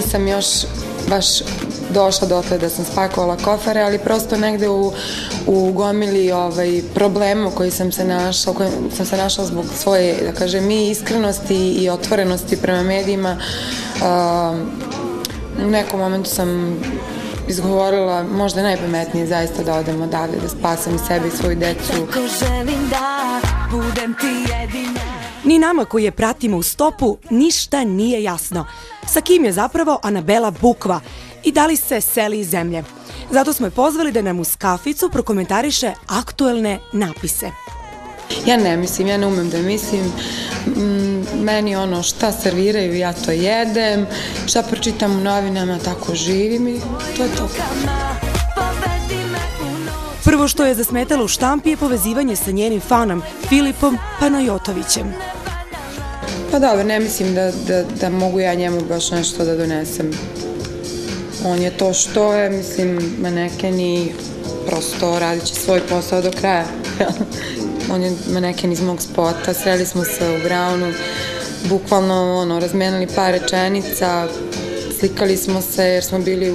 nisam još baš došla do toga da sam spakovala kofere, ali prosto negde u gomili problema u kojim sam se našla zbog svoje, da kažem, i iskrenosti i otvorenosti prema medijima. U nekom momentu sam izgovorila, možda najpametnije zaista da odem odavde, da spasam i sebe i svoju decu. Ni nama koji je pratimo u stopu ništa nije jasno. Sa kim je zapravo Anabela Bukva i da li se seli iz zemlje. Zato smo je pozvali da nam uz kaficu prokomentariše aktuelne napise. Ja ne mislim, ja ne umem da mislim. Meni ono šta serviraju, ja to jedem, šta pročitam u novinama, tako živim i to je to. Prvo što je zasmetalo u štampi je povezivanje sa njenim fanom, Filipom Panajotovićem. Pa dobro, ne mislim da mogu ja njemu baš nešto da donesem. On je to što je, mislim, maneken i prosto radit će svoj posao do kraja. On je maneken iz mog spota, sreli smo se u Braunu, bukvalno razmenili par rečenica, slikali smo se jer smo bili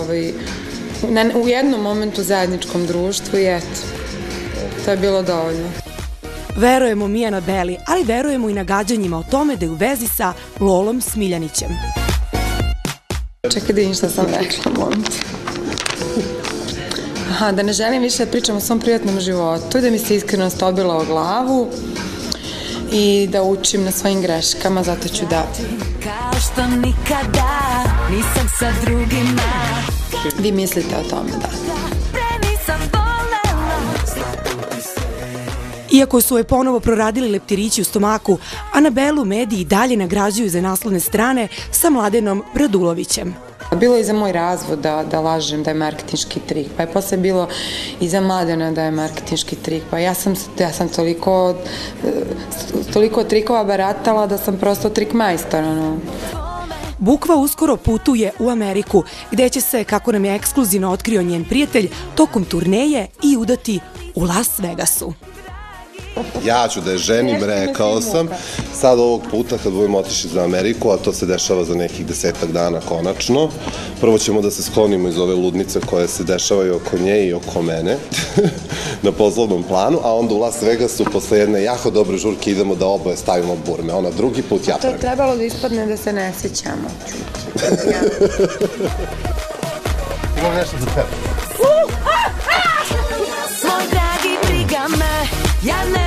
u jednom momentu u zajedničkom društvu i eto, to je bilo dovoljno. Verujemo mi Anabeli, ali verujemo i nagađanjima o tome da je u vezi sa Lolom Smiljanićem. Čekaj da vidim šta sam rekla, moment. Aha, da ne želim više da pričam o svom privatnom životu, da mi se iskrenost obila o glavu i da učim na svojim greškama, zato ću da... Vi mislite o tome, da. Iako su je ponovo proradili leptirići u stomaku, Anabelu mediji dalje nagrađuju za naslovne strane sa Mladenom Bradulovićem. Bilo je i za moj razvod da lažem da je marketinški trik, pa je posle bilo i za Mladena da je marketinški trik, pa ja sam toliko trikova baratala da sam prosto trik majstor, Bukva uskoro putuje u Ameriku, gde će se, kako nam je ekskluzivno otkrio njen prijatelj, tokom turneje i udati u Las Vegasu. Ja ću da je ženim, rekao sam. Sad ovog puta kad budemo otišli za Ameriku, a to se dešava za nekih 10-ak dana konačno, prvo ćemo da se sklonimo iz ove ludnice koje se dešavaju oko nje i oko mene na poslovnom planu, a onda u Las Vegasu posle jedne jako dobre žurke idemo da oboje stavimo burme. Ona drugi put ja pravim. To je trebalo da ispadne da se ne sjećamo. Imam nešto za tebe. Moj dragi, briga me, ja ne